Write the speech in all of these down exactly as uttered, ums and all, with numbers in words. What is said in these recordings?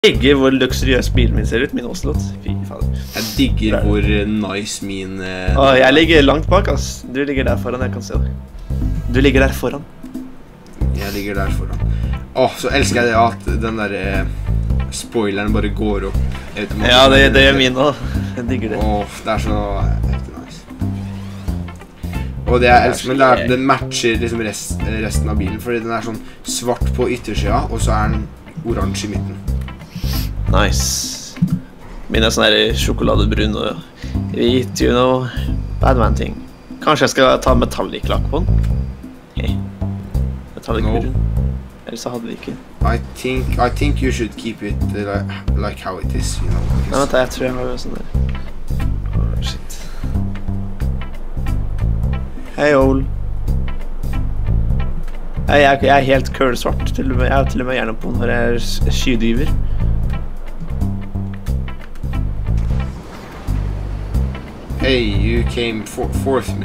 Jeg digger hvor luksuriøs bilen min ser ut, min Oslot. Fy fader. Jeg digger hvor nice min... Uh, Åh, jeg ligger langt bak, ass. Du ligger der foran, jeg kan se det. Du ligger der foran. Jeg ligger der foran. Åh, så elsker jeg det at den der uh, spoileren bare går opp. Ja, det, det gjør min også. Jeg digger det. Åh, det er så heftig nice. Og det jeg elsker med det er at den matcher liksom rest, resten av bilen, fordi den er sånn svart på yttersida, og så er den oransje i midten. Nice. Min er sånn her sjokoladebrun og hvit, you know. Badman ting. Kanskje jeg skal ta metallic lakk på den? Hey. Metallic no. brun. Ellers så hadde vi ikke. I think, I think you should keep it uh, like, like how it is, you know. Nei, vent, jeg tror jeg har jo sånn der. Oh, shit. Hei, Ol. Jeg, jeg, jeg er helt kølsvart. Til og med, jeg har til og med gjerne på når jeg er skydyver. Hey, you came for fourth me.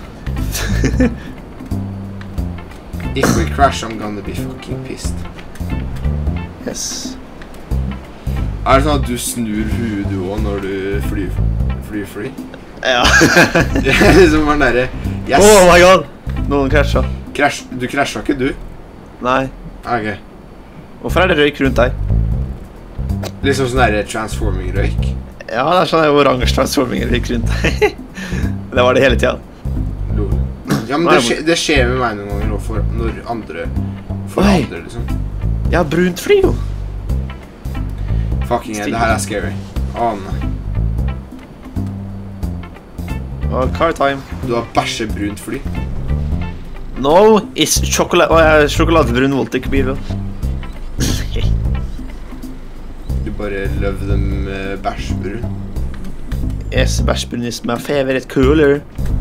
If we crash, I'm gonna be fucking pissed. Yes. Er det sånn at du snur huet du også når du flyr, flyr, flyr? Ja. Det er liksom bare nære. Yes! Oh my god! Noen krasja. Crash, du krasja ikke, du? Nei. Ok. Hvorfor er det røyk rundt deg? Liksom sånn nære transforming-røyk. Ja, det er sånn oransje transforminger røyk rundt deg. Det var det hele tiden. Lol. Ja, men det skjer, det skjer med meg noen ganger også for når andre, for Oi. andre liksom. Ja, brunt fly jo. Fucking hell, det her er scary. Åh, nei. Oh, car time. Du har bæsjebrunt fly. No, it's chocolate. Åh, jeg er sjokoladebrun Voltic-bil. Du bare løv dem uh, bæsjbrun. Yes, bæsjbrun is my favorite color.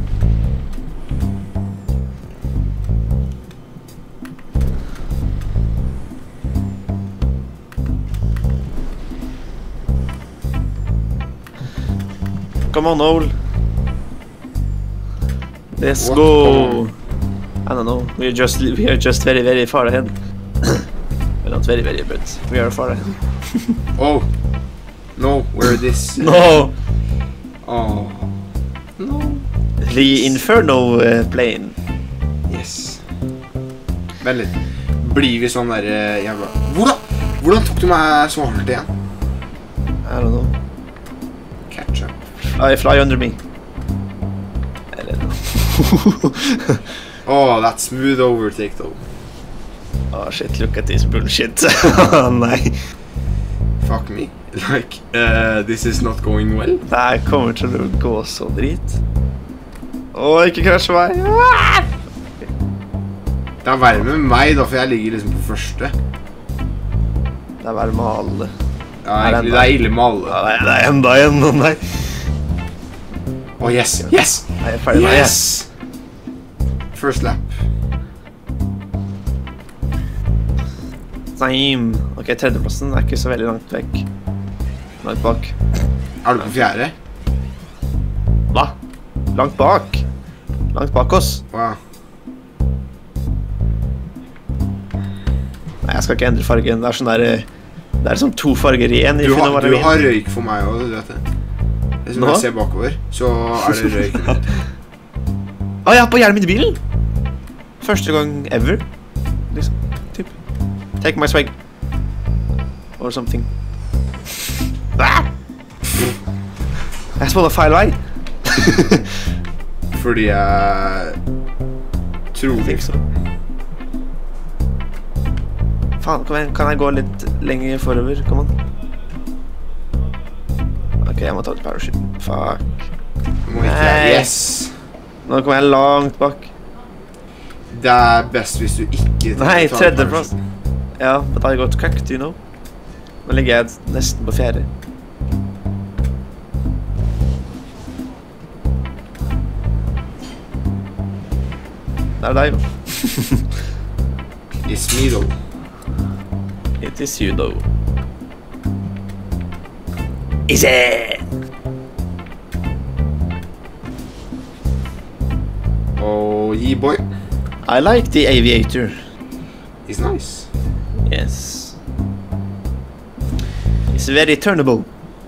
Come on, Noel. Let's What? go. I don't know. We are just we are just very very far ahead. We're not very very, but we are far ahead. Oh, no, where this? Uh, No, oh, no. the Inferno uh, plane. Yes. Vent litt. Blir vi sånn der uh, jævla... Hvordan? Hvordan tok du meg så hardt igjen? I don't know. Catch up. I fly under me. Eller Oh, that smooth overtake though. oh shit! Look at this bullshit. Oh, nei. Fuck me. Like, uh, this is not going well. Det her kommer til å gå så drit. Åh, ikke krasj meg. Ah! Det er verre med meg da, for jeg ligger liksom på første. Det er vel med alle. Ja, egentlig, det er ille med alle. Ja, det er enda en, å nei. Oh, yes, yes, Jeg er ferdig med det. yes. First lap. Same. Ok, tredjeplassen er ikke så veldig langt vekk. Langt bak. Er du på fjerde? Hva? Langt bak. Langt bak oss. Wow. Nei, jeg skal ikke endre fargen. Det er sånn der... Det er sånn to farger i en. Du, har, du har røyk for meg også, du vet det. Hvis jeg ser bakover, så er det røyk. Å, jeg har på hjelm i bilen! Første gang ever. Liksom, typ. Take my swag. Or something. Ah! Jeg spådde feil vei. Fordi jeg... tror Ikke så. Faen, kan jeg, kan jeg gå litt lenger forover? Kom an. Ok, jeg må ta ut parachuten. Fuck. må ikke... Nei. Yes! Nå kommer jeg langt bak. Det er best hvis du ikke... Nei, tar tredjeplass. parachuten. Ja, but I got cracked, you know. Nå ligger jeg nesten på fjerde. Det er deg, jo. It's me though. It is you, though. Is it? Oh, yeah boy. I like the aviator. He's nice. Yes. It's very turnable.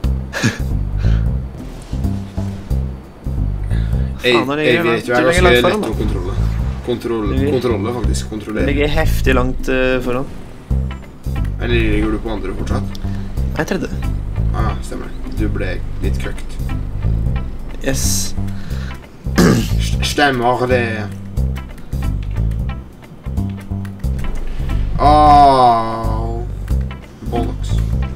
Jeg, Faen, jeg det vet jo, jeg ligger er langt ganske foran, lett å kontrolle. Kontrolle, Det- kontrolle faktisk, Det kontrollere. ligger heftig langt uh, foran. Eller ligger du på andre fortsatt? Nei, tredje. Ah, stemmer det. Du ble litt køkt. Yes. St- Stemmer det. Åh, bollocks.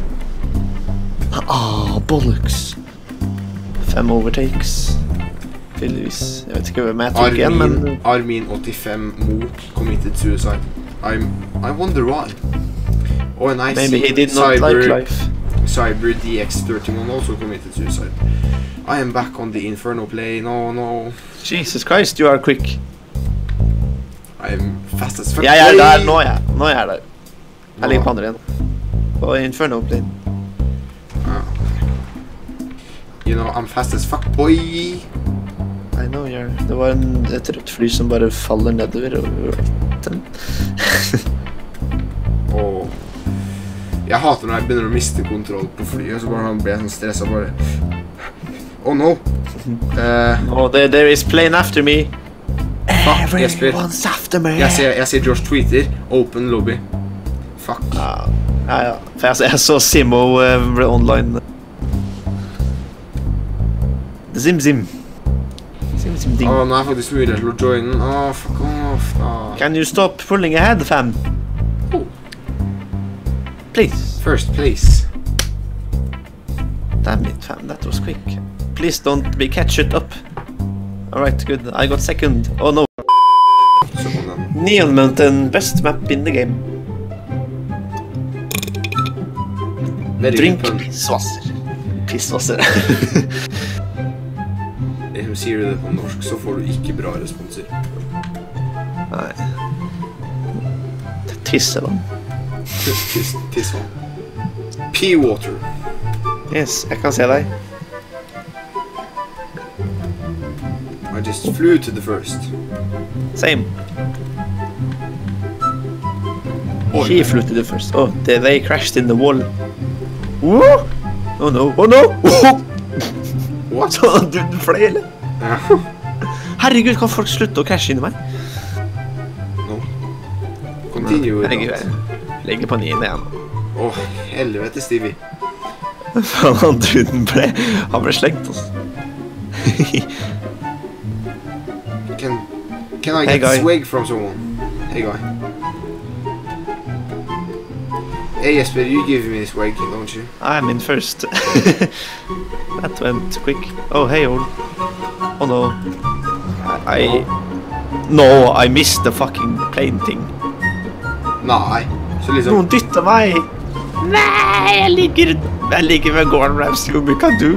Ah, bollocks. Fem overtakes. Tydeligvis. Jeg vet ikke hvem jeg tok igjen, men... Armin, Armin eighty-five Mo committed suicide. I'm, I wonder why. Oh, and I Maybe see he did not Cyber, like life. Cyber D X thirty-one also committed suicide. I am back on the Inferno plane. Oh no. Jesus Christ, you are quick. I'm fast as fuck. Jeg er der, nå er jeg. Nå er jeg der. Jeg ligger på andre igjen. På Inferno plane. Ah. You know, I'm fast as fuck, boy. I know you're... Det var en, et rødt fly som bare faller nedover og... Den. Og jeg hater når jeg begynner å miste kontroll på flyet, så bare blir jeg sånn stresset bare. Oh no. Uh, Oh, there, there is plane after me. fuck, Jesper. Everyone's after me. Jeg ser, jeg ser Josh tweeter. Open lobby. Fuck. Ja, ja, ja. For jeg, jeg så Simo uh, ble online. Zim, zim. Zim, zim, ding. Åh, nå er jeg faktisk mulig til å joine. Åh, fuck off. Åh. Can you stop pulling ahead, fam? Oh. Please. First place. Damn it, fam. That was quick. Please don't be catched up. Alright, good. I got second. Oh no. Så kom den. Neon Mountain, best map in the game. Very Drink good pun. pissvasser. Pissvasser. Eh, Sier du det på norsk, så får du ikke bra responser. Nei. Tissevann. Tiss, tissvann. P-water. Yes, jeg kan se deg. I just flew to the first. Same. Oi. He flew to the first. Oh, they, they crashed in the wall. Woo! Oh no, oh no! What? Så du fløy, eller? Ja. Herregud, kan folk slutte å krasje inni meg? No. Continue with Jeg legger, that. jeg legger på niende igjen. Åh, helvete, Stevie. Faen, han duden ble... Han ble slengt, altså. Can, can I Hey, get guy. swag from someone? Hey, guy. Hey, Jesper, you give me swag, don't you? I'm in first. That went quick. Oh, hey, old. Oh no. I... No, I missed the fucking plane thing. Nei. Så liksom... Noen dytter meg! Nei, jeg ligger... Jeg ligger ved gården Ramsey og hva du?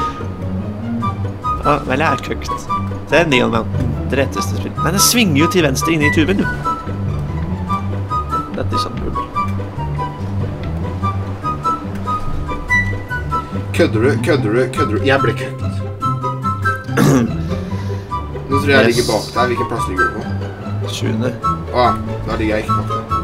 Ja, vel, jeg er køkt. Det er Neon Mountain. Det retteste spill. Men det svinger jo til venstre inne i tuben, jo. Dette er sånn bull. Kødder du, kødder du, kødder du. Jeg ble køkt. Nå tror jeg jeg Yes. ligger bak deg. Hvilken plass ligger du på? Tjuende. Åh, da ligger jeg ikke bak deg.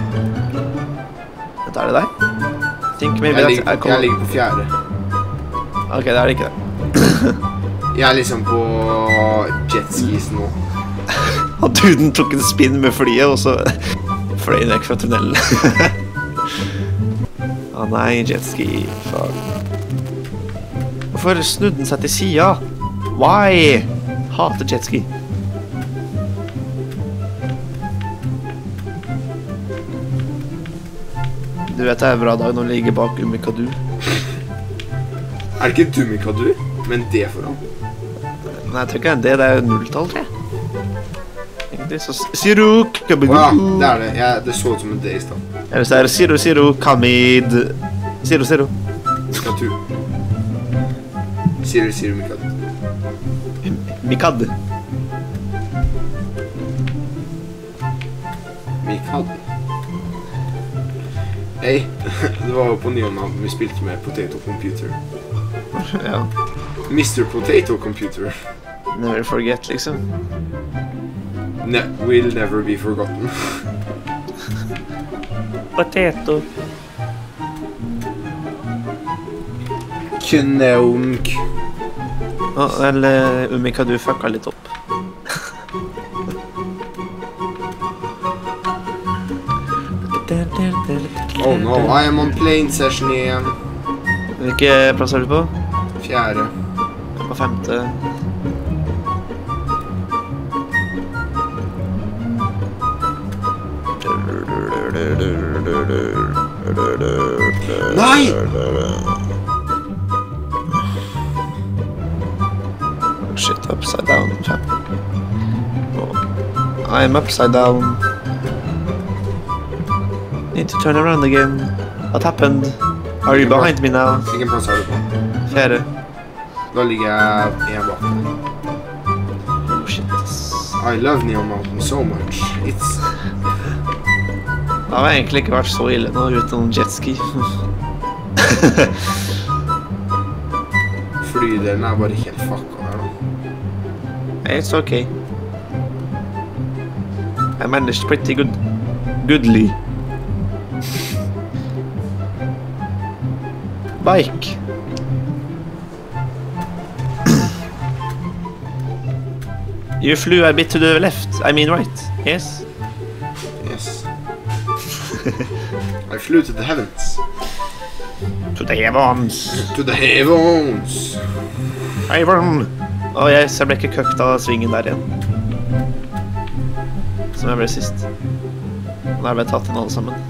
Dette er det deg? Think maybe Jeg that's... ligger, på, jeg ligger på fjerde. Ok, det er det ikke det. Jeg er liksom på jetskis nå. Og duden tok en spinn med flyet, og så fløy vekk fra tunnelen. Å nei, jetski. Fuck. Hvorfor snudde den seg til siden? Why? Hater jetski. Du vet det er en bra dag når du ligger bak Umikadu. Er det ikke Dumikadu? Men det foran. Nei, jeg tror ikke det er det. Det er nulltall, tror jeg. Egentlig så... Siru, Åh, ja, kabidu. det er det. Jeg, det så ut som en D i stedet. Eller så er det Siru, Siru, Kamid. Siru, Siru. Mikatu. Sier du, sier du Mikadu? Mikad. Mikadu. Hei, det var jo på Nyånavn vi spilte med Potato Computer. Ja. mister Potato Computer. Never forget, liksom. Ne will never be forgotten. Potato. Knaunk. Å, vel, uh, Umika, du fucka litt opp. Oh no, I am on plane session igjen. Hvilke plass er du på? Fjerde. På femte. Nei! Shit, upside down. I'm upside down. Need to turn around again. What happened? Are you behind me now? Hvilken plass er du på? Fjerde. Da ligger jeg en bak deg. Oh shit. I love Neon Mountain so much. It's... Det har egentlig ikke vært så ille nå uten jetski. Flydelen er bare helt fucka der da. It's okay. I managed pretty good. Goodly. Bike. You flew a bit to the left. I mean right. Yes. Yes. I flew to the heavens. To the heavens. To the heavens. Heaven. Å, jeg, så jeg ble ikke køkt av svingen der igjen. Som jeg ble sist. Og der ble jeg tatt inn alle sammen.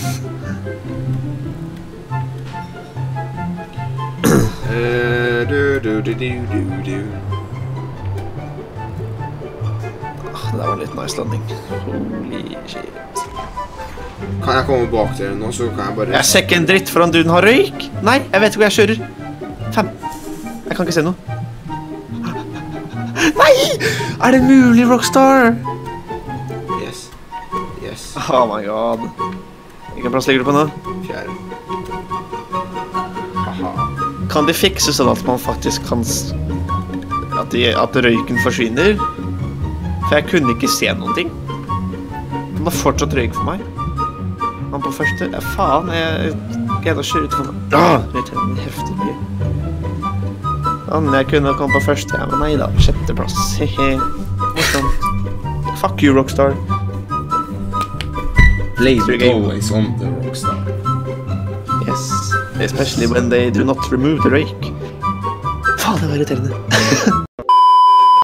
Uh, do, do, do, do, do, do. Ah, det var en litt nice landing. Holy shit. Kan jeg komme bak dere nå, så kan jeg bare... Jeg ser ikke en dritt foran duden har røyk. Nei, jeg vet ikke hvor jeg kjører. Fem. Jeg kan ikke se noe. Nei! Er det mulig, Rockstar? Yes. Yes. Oh my god. Hvilken plass ligger du på nå? Fjerde. Haha. Kan de fikse sånn at man faktisk kan... At, de, at røyken forsvinner? For jeg kunne ikke se noen ting. Det var fortsatt røyk for meg. Man på første... Ja, faen, jeg gleder å kjøre ut for meg. Åh, det er heftig mye. Sånn, jeg kunne komme på første, ja, men nei da. Sjette plass. Hehe. Morsomt. Fuck you, Rockstar. Blade always on the Rockstar. Yes. Especially when they do not remove the rake. Faen, det var irriterende.